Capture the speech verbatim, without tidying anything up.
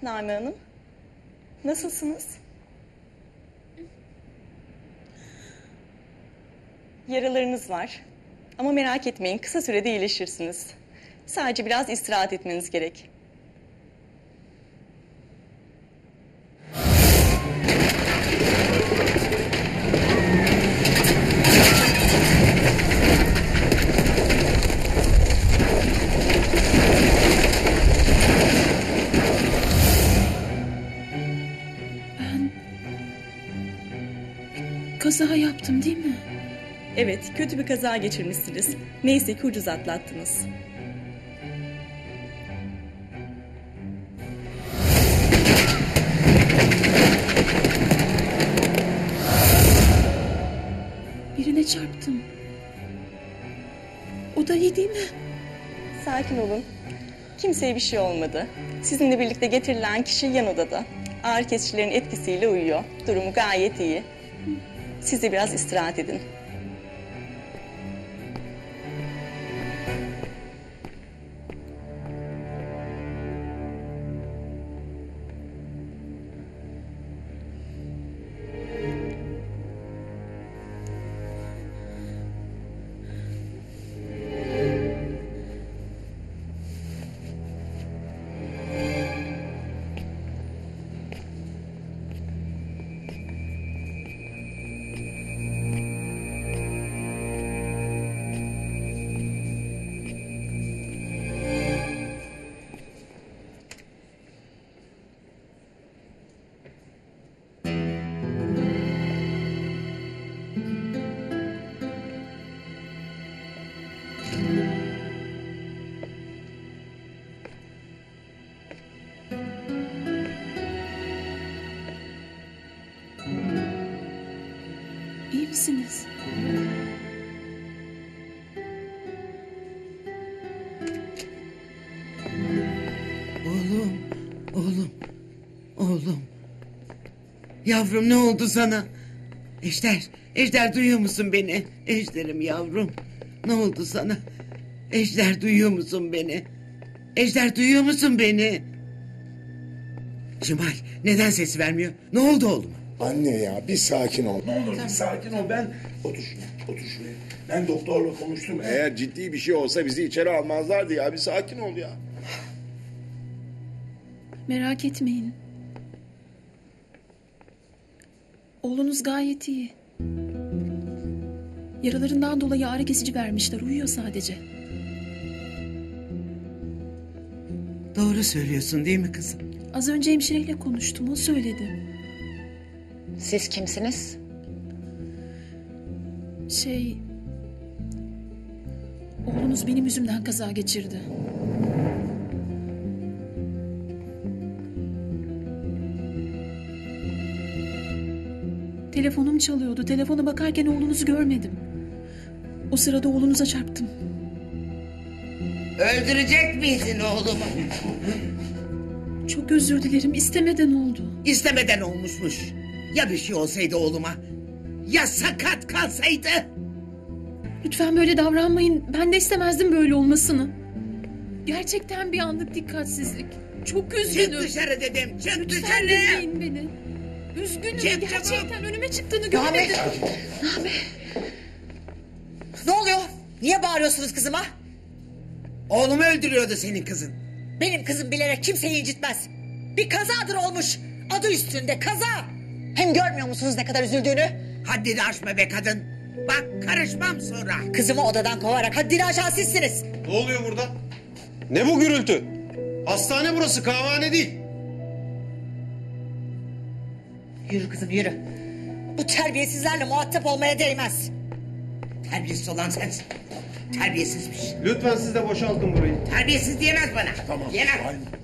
Name Hanım. Nasılsınız? Yaralarınız var. Ama merak etmeyin, kısa sürede iyileşirsiniz. Sadece biraz istirahat etmeniz gerek. Kaza yaptım değil mi? Evet, kötü bir kaza geçirmişsiniz. Neyse ki ucuz atlattınız. Birine çarptım. O da iyi değil mi? Sakin olun. Kimseye bir şey olmadı. Sizinle birlikte getirilen kişi yan odada. Ağrı kesicilerin etkisiyle uyuyor. Durumu gayet iyi. Siz de biraz istirahat edin. İyi misiniz? Oğlum, oğlum, oğlum. Yavrum ne oldu sana? Ejder, Ejder duyuyor musun beni? Ejderim yavrum. Ne oldu sana? Ejder duyuyor musun beni? Ejder duyuyor musun beni? Cemal neden ses vermiyor? Ne oldu oğlum? Anne ya bir sakin ol. Ne olur bir sakin ol. Ben otur şuraya, otur şuraya. Ben doktorla konuştum. Eğer ciddi bir şey olsa bizi içeri almazlardı ya. Bir sakin ol ya. Merak etmeyin. Oğlunuz gayet iyi. Yaralarından dolayı ağrı kesici vermişler. Uyuyor sadece. Doğru söylüyorsun değil mi kızım? Az önce hemşireyle konuştum. O söyledi. Siz kimsiniz? Şey... Oğlunuz benim yüzümden kaza geçirdi. Telefonum çalıyordu. Telefona bakarken oğlunuzu görmedim. O sırada oğlunuza çarptım. Öldürecek miydin oğlumu? Çok özür dilerim. İstemeden oldu. İstemeden olmuşmuş. Ya bir şey olsaydı oğluma? Ya sakat kalsaydı? Lütfen böyle davranmayın. Ben de istemezdim böyle olmasını. Gerçekten bir anlık dikkatsizlik. Çok üzgünüm. Çık dışarı dedim. Çık Lütfen dışarı. dinleyin beni. Üzgünüm. Çık Gerçekten çabuk. önüme çıktığını Name. görmedim. Name. Ne oluyor? Niye bağırıyorsunuz kızıma? Oğlumu öldürüyordu senin kızın. Benim kızım bilerek kimseyi incitmez. Bir kazadır olmuş. Adı üstünde kaza. Hem görmüyor musunuz ne kadar üzüldüğünü? Haddini aşma be kadın. Bak karışmam sonra. Kızımı odadan kovarak haddini aşan sizsiniz. Ne oluyor burada? Ne bu gürültü? Hastane burası, kahvehane değil. Yürü kızım yürü. Bu terbiyesizlerle muhatap olmaya değmez. Terbiyesiz olan sensin. Terbiyesizmiş. Lütfen siz de boşaltın burayı. Terbiyesiz diyemez bana. Tamam. Diyemez. Aynen.